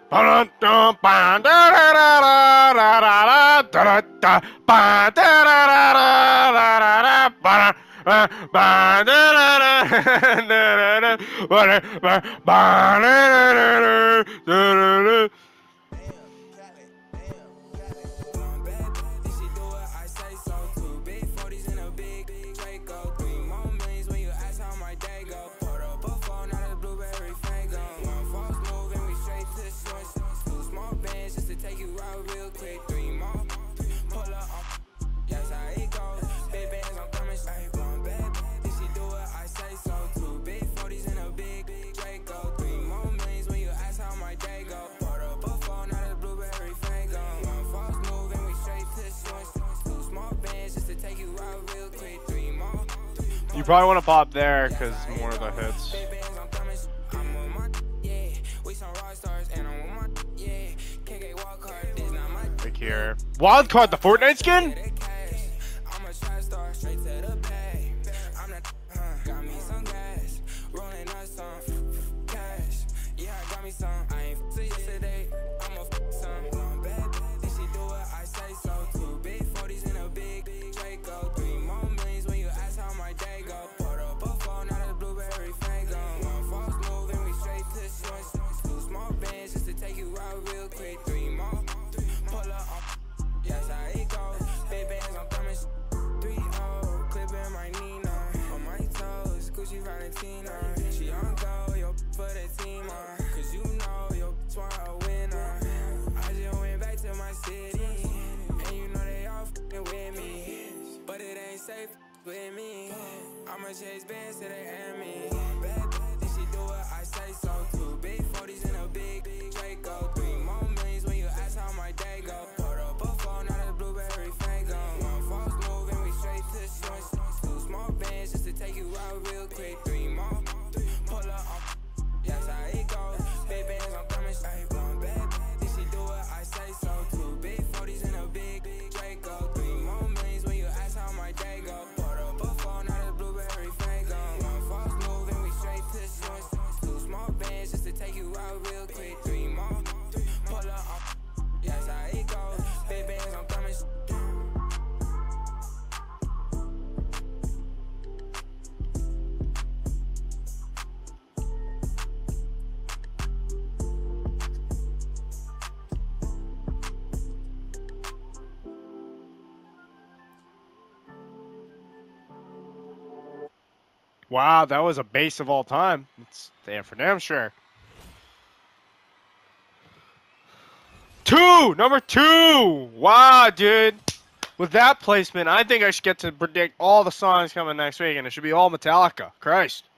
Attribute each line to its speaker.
Speaker 1: You probably want to pop there because more of the hits. Like here. Wild card the Fortnite skin?
Speaker 2: With me, I'ma chase bands till they end me. Bad bitch, she do what I say so. 2 big 40s in a big Draco. 3 more millions when you ask how my day go. Put up a phone, not a blueberry fango. One false move and we straight to shorts. 2 small bands just to take you out real quick. 3 more, pull up, yes how it goes. Big bands, I'm coming straight from bad bitch, she do what I say so. 2 big 40s in a big Draco. 3 more millions when you ask how my day go. Just to take you out real quick. 3 more, pull up, yes how it goes. Big bands, I'm coming.
Speaker 1: Wow, that was a base of all time. It's damn for damn sure. 2! Number 2! Wow, dude. With that placement, I think I should get to predict all the songs coming next week, and it should be all Metallica. Christ.